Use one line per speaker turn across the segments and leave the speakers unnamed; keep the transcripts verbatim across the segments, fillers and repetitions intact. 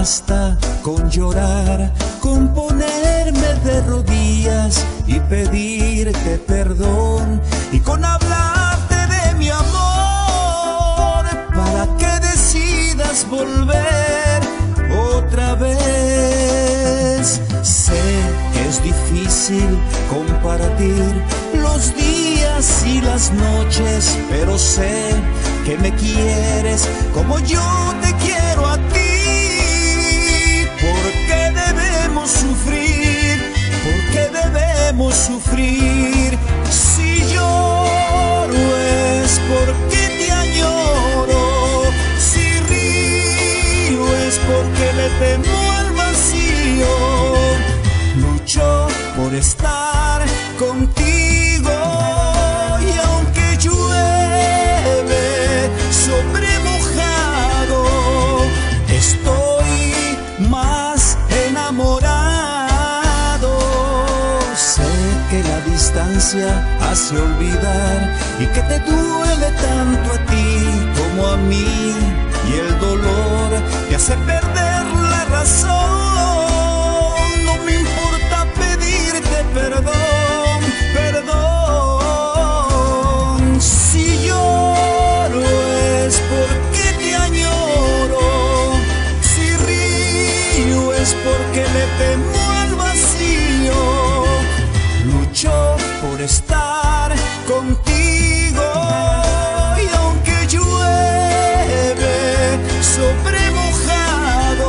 basta con llorar, con ponerme de rodillas y pedirte perdón, y con hablarte de mi amor para que decidas volver otra vez. Sé que es difícil compartir los días y las noches, pero sé que me quieres como yo te quiero a ti. ¿Por qué debemos sufrir? ¿Por qué debemos sufrir? Si lloro es porque te añoro, si río es porque le temo al vacío. Lucho por estar contigo y aunque llueve sobre mojado, estoy más enamorado. Sé que la distancia hace olvidar y que te duele tanto a ti como a mí, y el dolor te hace perder la razón. No me importa pedirte perdón, perdón. Si lloro es porque te añoro, si río es porque le temo al vacío. Lucho por estar contigo y aunque llueve sobre mojado,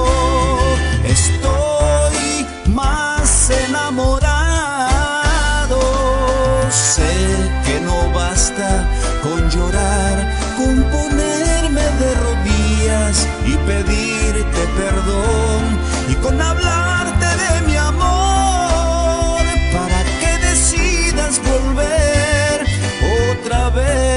estoy más enamorado. Sé que no basta con llorar, con ponerme de rodillas y pedirte perdón, y con hablarte de mi amor para que decidas volver otra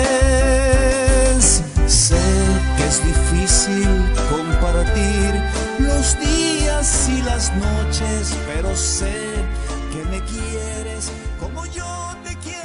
vez. Sé que es difícil compartir los días y las noches, pero sé que me quieres como yo te quiero.